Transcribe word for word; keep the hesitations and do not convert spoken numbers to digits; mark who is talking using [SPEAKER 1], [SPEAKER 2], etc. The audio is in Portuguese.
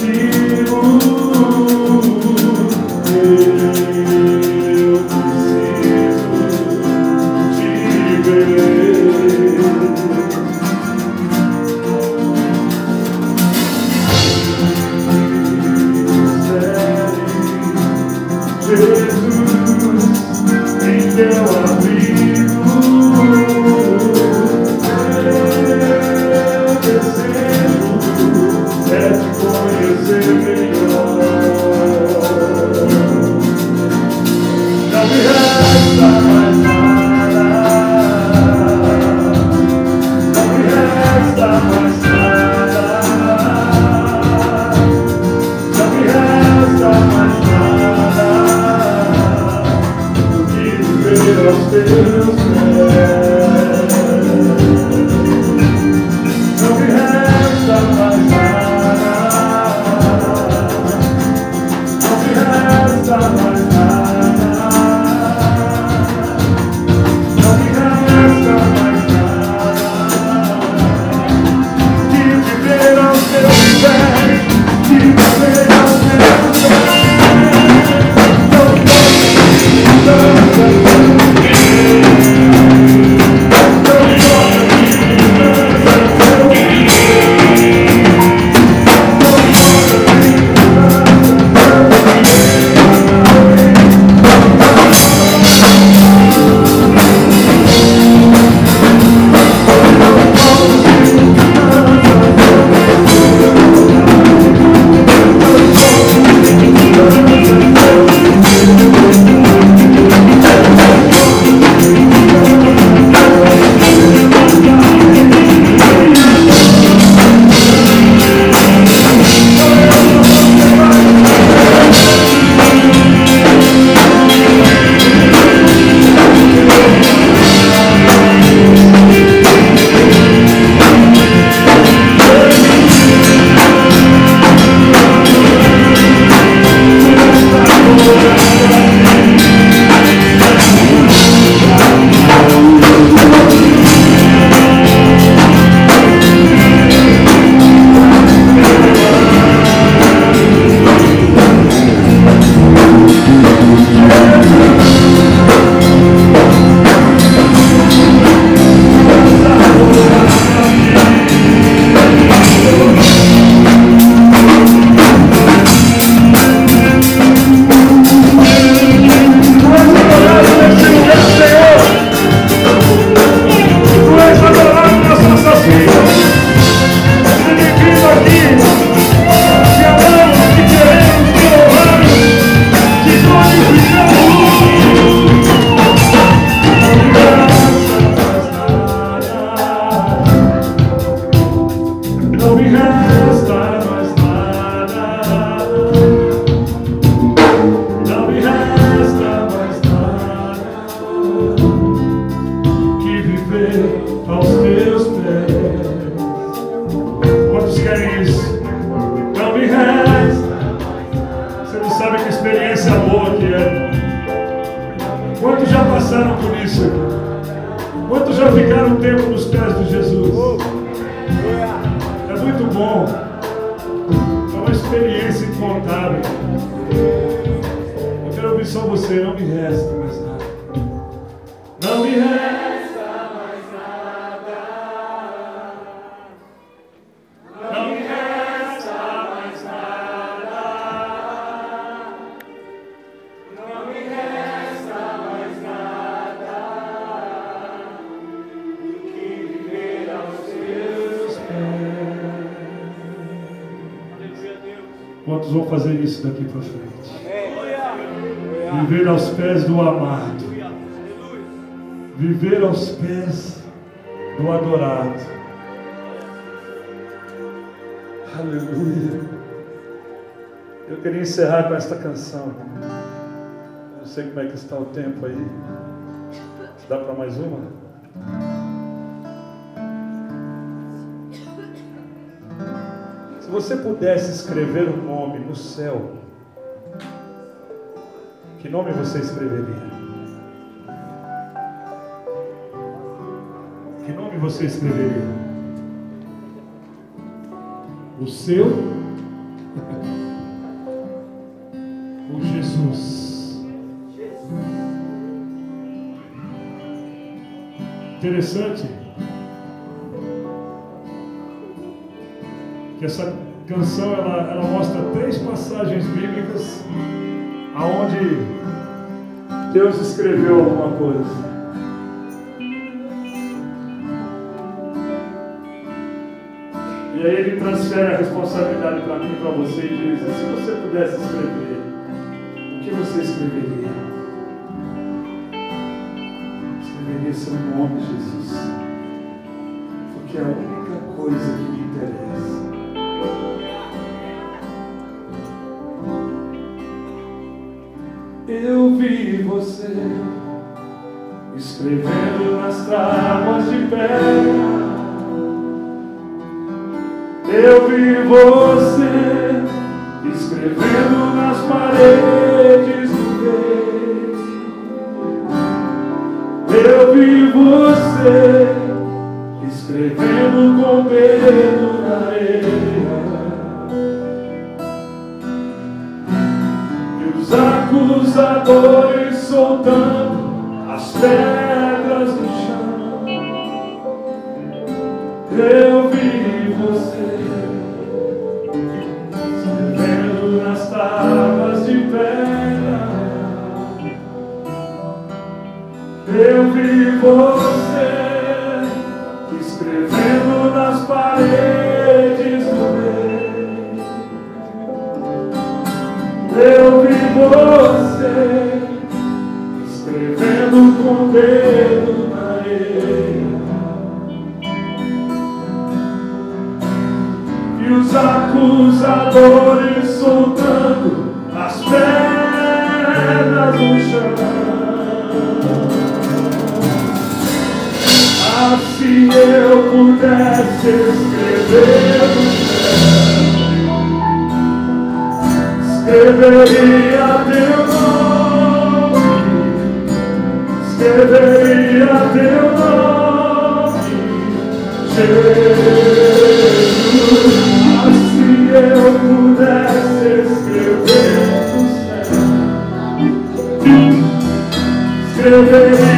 [SPEAKER 1] Quantos vão fazer isso daqui para frente? Viver aos pés do amado. Viver aos pés do adorado. Aleluia. Eu queria encerrar com esta canção. Eu não sei como é que está o tempo aí. Dá para mais uma? Se você pudesse escrever um nome no céu, que nome você escreveria? Que nome você escreveria? O seu? Interessante que essa canção ela, ela mostra três passagens bíblicas aonde Deus escreveu alguma coisa. E aí ele transfere a responsabilidade para mim e para você e diz: se você pudesse escrever, o que você escreveria? Escreveria seu nome, Jesus, porque é a única coisa que me interessa. Eu vi você escrevendo nas tábuas de pedra. Eu vi você escrevendo nas paredes do rei. Eu vi você escrevendo com medo na areia. E os acusadores soltando as pedras no chão. Eu vi você escrevendo nas tábuas de pedra. Eu vi você escrevendo nas paredes do rei. Eu vi você escrevendo com dedo na areia. E os acusadores soltando as pedras no chão. Ah, se eu pudesse escrever no céu, escreveria teu nome, escreveria teu nome, Jesus. Ah, se eu pudesse escrever no céu, escreveria